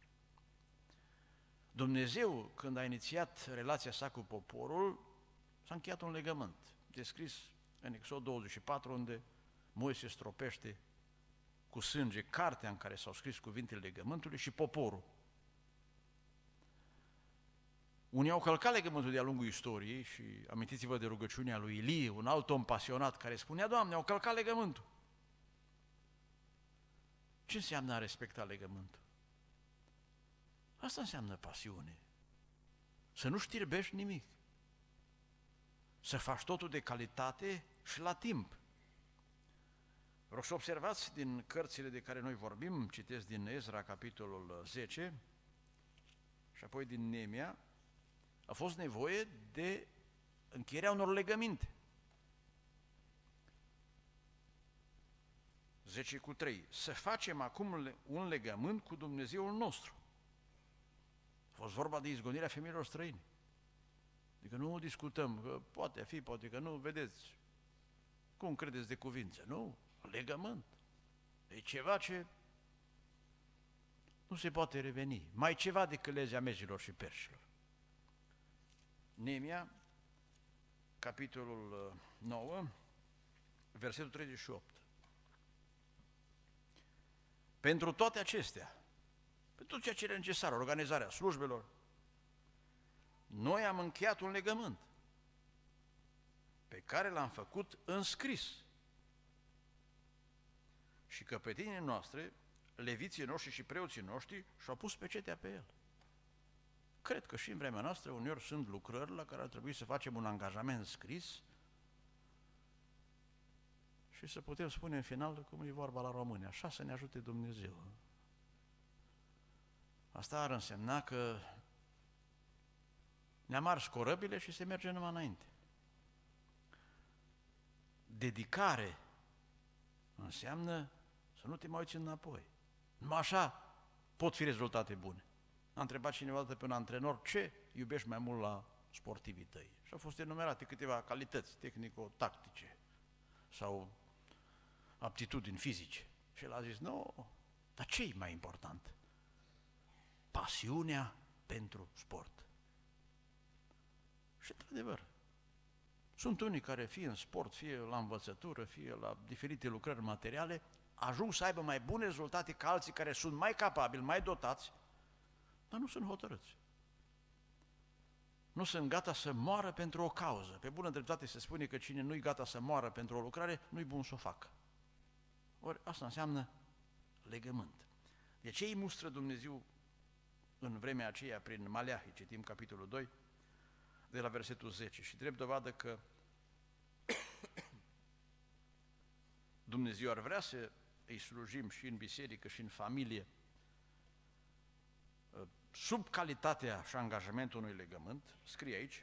Dumnezeu, când a inițiat relația sa cu poporul, s-a încheiat un legământ, descris în Exod 24, unde Moise stropește cu sânge cartea în care s-au scris cuvintele legământului și poporul. Unii au călcat legământul de-a lungul istoriei și amintiți-vă de rugăciunea lui Ilie, un alt om pasionat care spunea: Doamne, au călcat legământul. Ce înseamnă a respecta legământul? Asta înseamnă pasiune. Să nu știrbești nimic. Să faci totul de calitate și la timp. Vreau să observați din cărțile de care noi vorbim, citesc din Ezra, capitolul 10, și apoi din Neemia, a fost nevoie de încheierea unor legăminte. 10:3. Să facem acum un legământ cu Dumnezeul nostru. A fost vorba de izgonirea femeilor străine. Adică nu discutăm, că poate fi, poate că nu, vedeți, cum credeți de cuvință, nu? Legământ. E ceva ce nu se poate reveni. Mai ceva decât legea megilor și perșilor. Neemia, capitolul 9, versetul 38. Pentru toate acestea, pentru tot ceea ce era necesar, organizarea slujbelor, noi am încheiat un legământ pe care l-am făcut în scris. Și căpetenii noastre, leviții noștri și preoții noștri și-au pus pecetea pe el. Cred că și în vremea noastră uneori sunt lucrări la care ar trebui să facem un angajament scris și să putem spune în final, cum e vorba la români, așa să ne ajute Dumnezeu. Asta ar însemna că ne-am ars corăbile și se merge numai înainte. Dedicare înseamnă să nu te mai uiți înapoi. Numai așa pot fi rezultate bune. A întrebat cineva pe un antrenor ce iubești mai mult la sportivii tăi. Și au fost enumerate câteva calități tehnico-tactice sau aptitudini fizice. Și el a zis, nu, dar ce e mai important? Pasiunea pentru sport. Și într-adevăr, sunt unii care fie în sport, fie la învățătură, fie la diferite lucrări materiale, ajung să aibă mai bune rezultate ca alții care sunt mai capabili, mai dotați, dar nu sunt hotărâți. Nu sunt gata să moară pentru o cauză. Pe bună dreptate se spune că cine nu-i gata să moară pentru o lucrare, nu-i bun să o facă. Ori asta înseamnă legământ. De ce îi mustră Dumnezeu în vremea aceea prin Maleahi, citim capitolul 2, de la versetul 10, și drept dovadă că Dumnezeu ar vrea să îi slujim și în biserică și în familie sub calitatea și angajamentul unui legământ, scrie aici,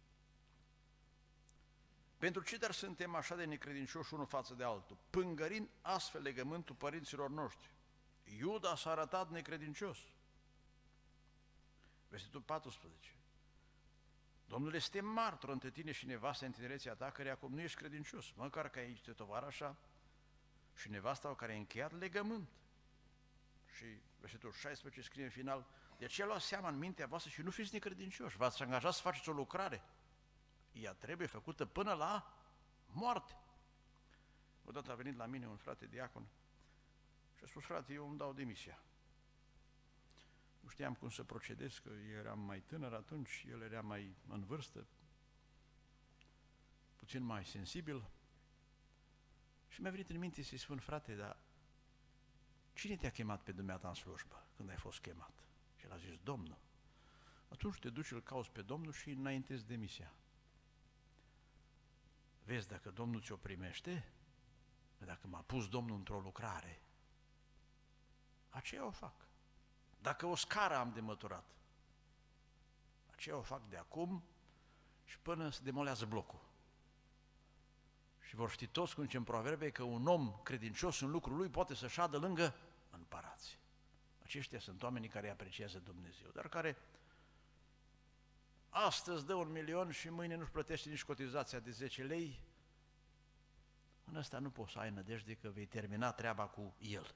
pentru ce dar suntem așa de necredincioși unul față de altul, pângărind astfel legământul părinților noștri. Iuda s-a arătat necredincios. Versetul 14. Domnul este martor între tine și nevasta în tinerețea ta, care acum nu ești credincios, măcar că aici te tovarășa și nevasta care a încheiat legământ. Și versetul 16 scrie în final, de aceea luați seama în mintea voastră și nu fiți necredincioși, v-ați angajat să faceți o lucrare. Ea trebuie făcută până la moarte. Odată a venit la mine un frate diacon și a spus, frate, eu îmi dau demisia. Nu știam cum să procedez, că eu eram mai tânăr atunci, el era mai în vârstă, puțin mai sensibil. Și mi-a venit în minte să-i spun, frate, dar cine te-a chemat pe dumneata în slujbă când ai fost chemat? Și el a zis, Domnul. Atunci te duci, îl cauți pe Domnul și înaintezi demisia. Vezi, dacă Domnul ți-o primește, dacă m-a pus Domnul într-o lucrare, aceea o fac. Dacă o scară am de măturat, aceea o fac de acum și până se demolează blocul. Și vor ști toți, cum zice în Proverbe, că un om credincios în lucrul lui poate să șadă lângă împărați. Aceștia sunt oamenii care apreciază Dumnezeu, dar care astăzi dă 1.000.000 și mâine nu-și plătește nici cotizația de 10 lei, în ăsta nu poți să ai nădejde că vei termina treaba cu el.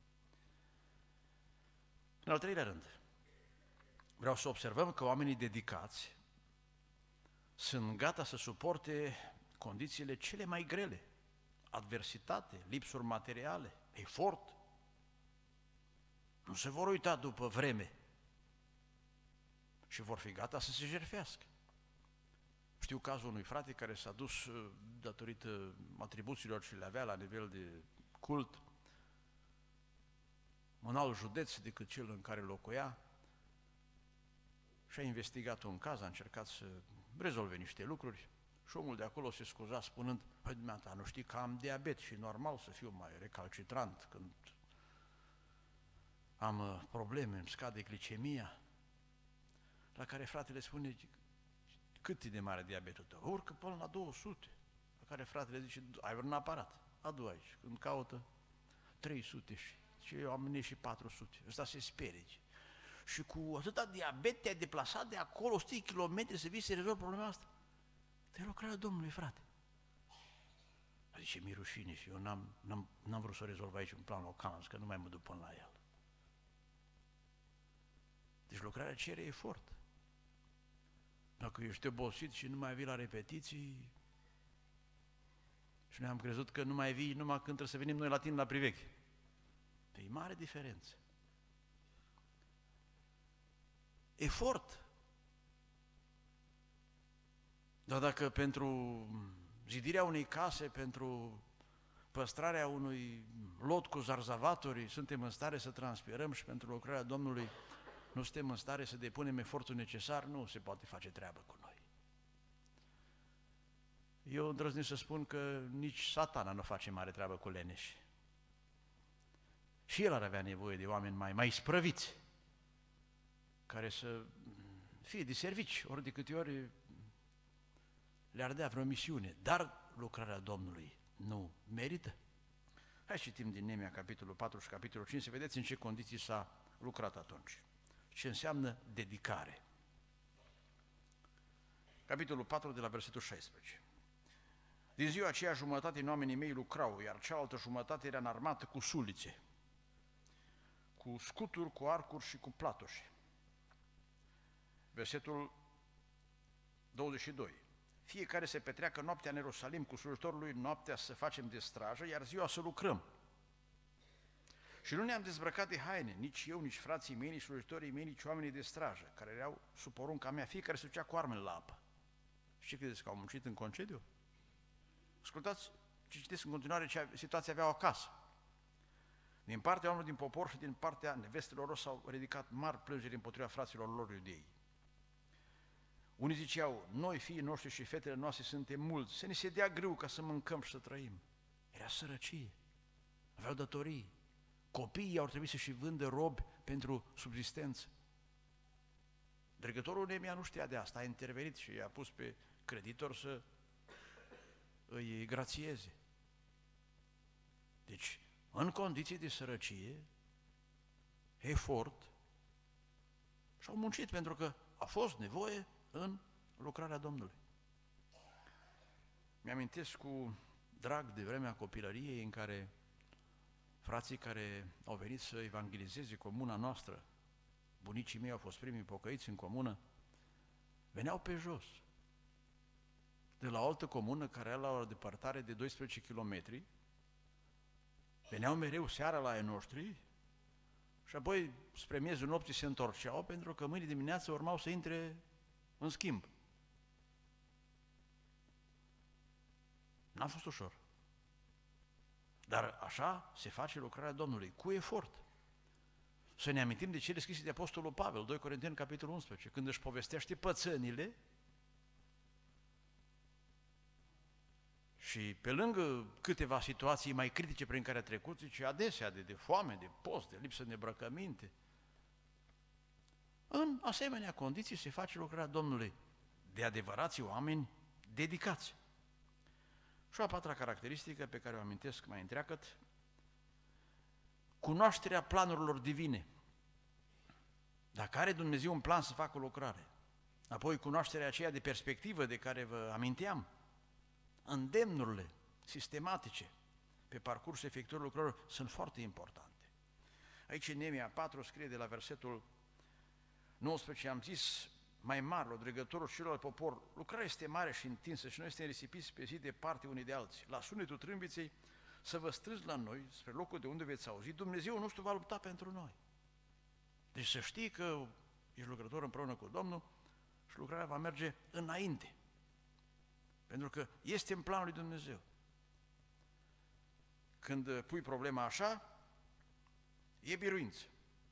În al treilea rând, vreau să observăm că oamenii dedicați sunt gata să suporte condițiile cele mai grele, adversitate, lipsuri materiale, efort. Nu se vor uita după vreme și vor fi gata să se jertfească. Știu cazul unui frate care s-a dus datorită atribuțiilor ce le avea la nivel de cult în alt județ decât cel în care locuia și a investigat un caz, a încercat să rezolve niște lucruri și omul de acolo se scuza spunând, păi dumneata, nu știi că am diabet și normal să fiu mai recalcitrant când am probleme, îmi scade glicemia. La care fratele spune, cât e de mare diabetul tău? Urcă până la 200. La care fratele zice, ai vreun aparat? Adu aici. Când caută 300 și eu am venit și 400. Ăsta se sperie. Și cu atâta diabet te-ai deplasat de acolo 100 km să vii să rezolvi problema asta. Te-ai lucrat Domnului, frate. Zice, mi-e rușine și eu n-am vrut să o rezolv aici în plan local, că nu mai mă duc până la el. Deci lucrarea cere efort. Dacă ești obosit și nu mai vii la repetiții și noi am crezut că nu mai vii numai când trebuie să venim noi la tine la privechi. Pe E mare diferență. Efort. Dar dacă pentru zidirea unei case, pentru păstrarea unui lot cu zarzavaturi suntem în stare să transpirăm și pentru lucrarea Domnului nu suntem în stare să depunem efortul necesar, nu se poate face treabă cu noi. Eu îndrăznesc să spun că nici Satana nu face mare treabă cu leneși. Și el ar avea nevoie de oameni mai sprăviți, care să fie de servici, ori de câte ori le-ar dea vreo misiune, dar lucrarea Domnului nu merită. Hai să citim din Neemia, capitolul 4 și capitolul 5, să vedeți în ce condiții s-a lucrat atunci. Ce înseamnă dedicare. Capitolul 4 de la versetul 16. Din ziua aceea jumătate din oamenii mei lucrau, iar cealaltă jumătate era înarmată cu sulițe, cu scuturi, cu arcuri și cu platoși. Versetul 22. Fiecare se petreacă noaptea în Ierusalim cu slujitorul lui, noaptea să facem de strajă, iar ziua să lucrăm. Și nu ne-am dezbrăcat de haine, nici eu, nici frații mei, nici slujitorii mei, nici oamenii de strajă, care erau sub porunca mea, fiecare se ducea cu armele la apă. Și ce credeți, că au muncit în concediu? Ascultați ce citiți în continuare ce situație aveau acasă. Din partea oamenilor din popor și din partea nevestelor lor s-au ridicat mari plângeri împotriva fraților lor iudei. Unii ziceau, noi, fiii noștri și fetele noastre suntem mulți, să ni se dea greu ca să mâncăm și să trăim. Era sărăcie, aveau datorii. Copiii au trebuit să și vândă robi pentru subzistență. Dregătorul Neemia nu știa de asta, a intervenit și i-a pus pe creditor să îi grațieze. Deci, în condiții de sărăcie, efort, și-au muncit pentru că a fost nevoie în lucrarea Domnului. Mi-amintesc cu drag de vremea copilăriei în care frații care au venit să evangelizeze comuna noastră, bunicii mei au fost primii pocăiți în comună, veneau pe jos, de la o altă comună care era la o depărtare de 12 kilometri, veneau mereu seara la ai noștri și apoi spre miezul nopții se întorceau pentru că mâine dimineață urmau să intre în schimb. N-a fost ușor. Dar așa se face lucrarea Domnului, cu efort. Să ne amintim de cele scrise de Apostolul Pavel, 2 Corinteni, capitolul 11, când își povestește pățânile și pe lângă câteva situații mai critice prin care a trecut, zice adesea de foame, de post, de lipsă de îmbrăcăminte. În asemenea condiții se face lucrarea Domnului de adevărații oameni dedicați. Și a patra caracteristică pe care o amintesc mai întreagăt, cunoașterea planurilor divine. Dacă are Dumnezeu un plan să facă o lucrare, apoi cunoașterea aceea de perspectivă de care vă aminteam, îndemnurile sistematice pe parcursul efectuării lucrărilor sunt foarte importante. Aici în Neemia 4 scrie de la versetul 19, am zis mai marilor, dregătorilor și celor popor, lucrarea este mare și întinsă și noi suntem risipiți pe zi de parte unii de alții. La sunetul trâmbiței să vă strâns la noi, spre locul de unde veți auzi, Dumnezeu nostru va lupta pentru noi. Deci să știi că ești lucrător împreună cu Domnul și lucrarea va merge înainte. Pentru că este în planul lui Dumnezeu. Când pui problema așa, e biruință.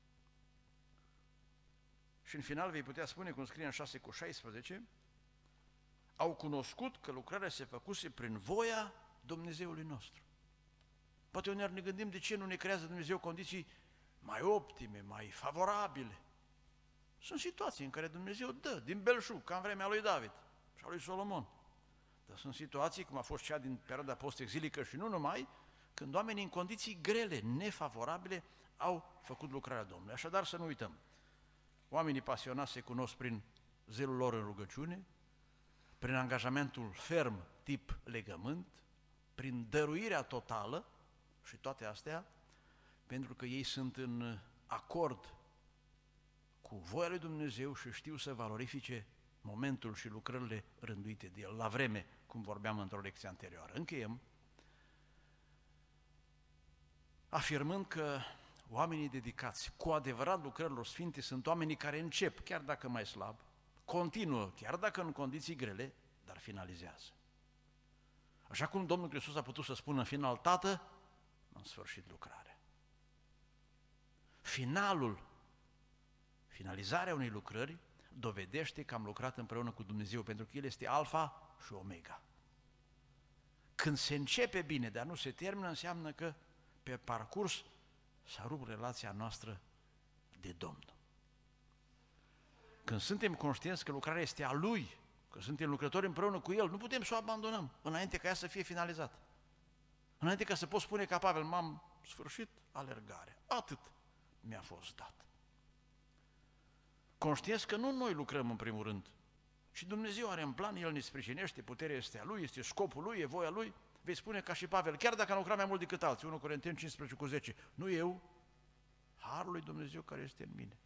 Și în final vei putea spune, cum scrie în 6:16, au cunoscut că lucrarea se făcuse prin voia Dumnezeului nostru. Poate uneori ne gândim de ce nu ne creează Dumnezeu condiții mai optime, mai favorabile. Sunt situații în care Dumnezeu dă, din belșug, ca în vremea lui David și a lui Solomon. Dar sunt situații, cum a fost cea din perioada post-exilică și nu numai, când oamenii în condiții grele, nefavorabile, au făcut lucrarea Domnului. Așadar să nu uităm, oamenii pasionați se cunosc prin zelul lor în rugăciune, prin angajamentul ferm tip legământ, prin dăruirea totală și toate astea, pentru că ei sunt în acord cu voia lui Dumnezeu și știu să valorifice momentul și lucrările rânduite de El, la vreme, cum vorbeam într-o lecție anterioară. Încheiem afirmând că oamenii dedicați cu adevărat lucrărilor sfinte sunt oamenii care încep, chiar dacă mai slab, continuă, chiar dacă în condiții grele, dar finalizează. Așa cum Domnul Hristos a putut să spună în final: Tată, am sfârșit lucrarea. Finalizarea unei lucrări dovedește că am lucrat împreună cu Dumnezeu, pentru că El este Alfa și Omega. Când se începe bine, dar nu se termină, înseamnă că pe parcurs s-a rupt relația noastră de Domnul. Când suntem conștienți că lucrarea este a Lui, că suntem lucrători împreună cu El, nu putem să o abandonăm înainte ca ea să fie finalizată. Înainte ca să pot spune ca Pavel: m-am sfârșit alergarea, atât mi-a fost dat. Conștienți că nu noi lucrăm în primul rând, și Dumnezeu are în plan, El ne sprijinește, puterea este a Lui, este scopul Lui, e voia Lui. Vei spune ca și Pavel: chiar dacă am lucrat mai mult decât alții, 1 Corinteni 15:10, nu eu, harul lui Dumnezeu care este în mine.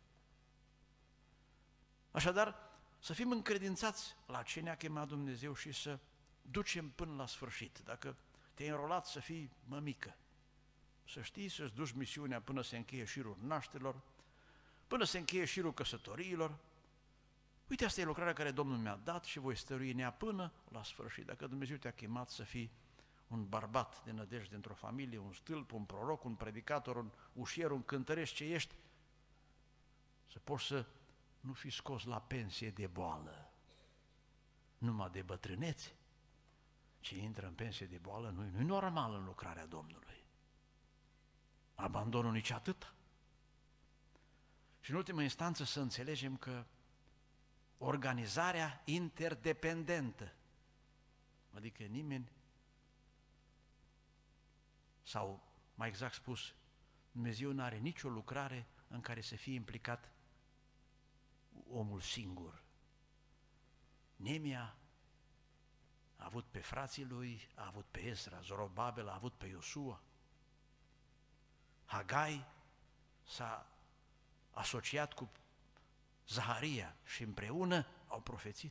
Așadar, să fim încredințați la ce ne-a chemat Dumnezeu și să ducem până la sfârșit. Dacă te-ai înrolat să fii mămică, să știi să-ți duci misiunea până se încheie șirul nașterilor, până se încheie șirul căsătoriilor. Uite, asta e lucrarea care Domnul mi-a dat și voi stărui în ea până la sfârșit. Dacă Dumnezeu te-a chemat să fii un bărbat de nădejde într-o familie, un stâlp, un proroc, un predicator, un ușier, un cântăreș, ce ești, să poți să nu fii scos la pensie de boală, numai de bătrânețe. Ce intră în pensie de boală nu-i normal în lucrarea Domnului. Abandonul nici atât. Și în ultimă instanță să înțelegem că organizarea interdependentă, adică nimeni, sau mai exact spus, Dumnezeu nu are nicio lucrare în care să fie implicat omul singur. Nemia a avut pe frații lui, a avut pe Ezra, Zorobabel a avut pe Iosua, Hagai s-a asociat cu Zaharia și împreună au profețit.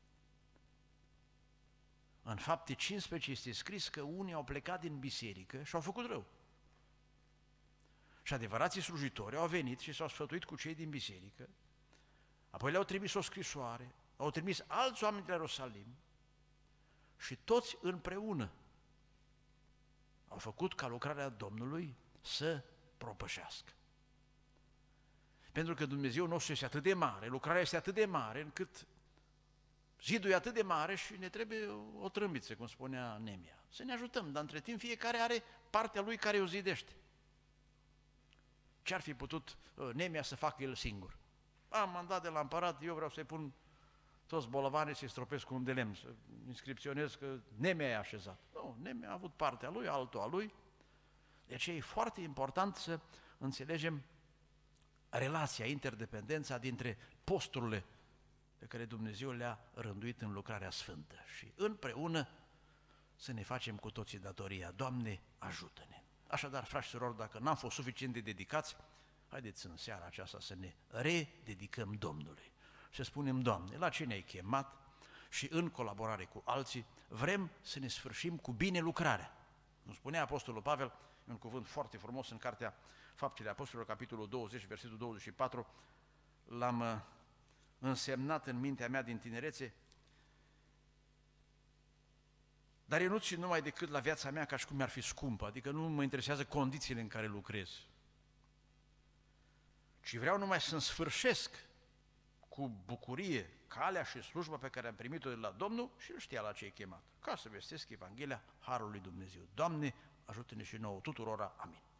În Fapte 15 este scris că unii au plecat din biserică și au făcut rău. Și adevărații slujitori au venit și s-au sfătuit cu cei din biserică, apoi le-au trimis o scrisoare, au trimis alți oameni de la Ierusalim și toți împreună au făcut ca lucrarea Domnului să propășească. Pentru că Dumnezeu nostru este atât de mare, lucrarea este atât de mare, încât zidul e atât de mare și ne trebuie o trâmbiță, cum spunea Nemia. Să ne ajutăm, dar între timp fiecare are partea lui care o zidește. Ce-ar fi putut Nemia să facă el singur? Am mandat de la împărat, eu vreau să-i pun toți bolovanii să-i stropesc cu un de lemn, să inscripționez că Nemia i-a așezat. Nu, Nemia a avut partea lui, altul a lui. Deci e foarte important să înțelegem relația, interdependența dintre posturile pe care Dumnezeu le-a rânduit în lucrarea sfântă și împreună să ne facem cu toții datoria. Doamne, ajută-ne! Așadar, frați și surori, dacă n-am fost suficient de dedicați, haideți în seara aceasta să ne rededicăm Domnului. Să spunem: Doamne, la ce ne-ai chemat și în colaborare cu alții vrem să ne sfârșim cu bine lucrarea. Cum spunea Apostolul Pavel, un cuvânt foarte frumos în cartea Faptele Apostolilor, capitolul 20, versetul 24, l-am însemnat în mintea mea din tinerețe: dar eu nu țin numai decât la viața mea ca și cum mi-ar fi scumpă, adică nu mă interesează condițiile în care lucrez, ci vreau numai să-mi sfârșesc cu bucurie calea și slujba pe care am primit-o de la Domnul și nu știa la ce e chemat, ca să vestesc Evanghelia Harului Dumnezeu. Doamne, ajută-ne și nouă tuturora, amin.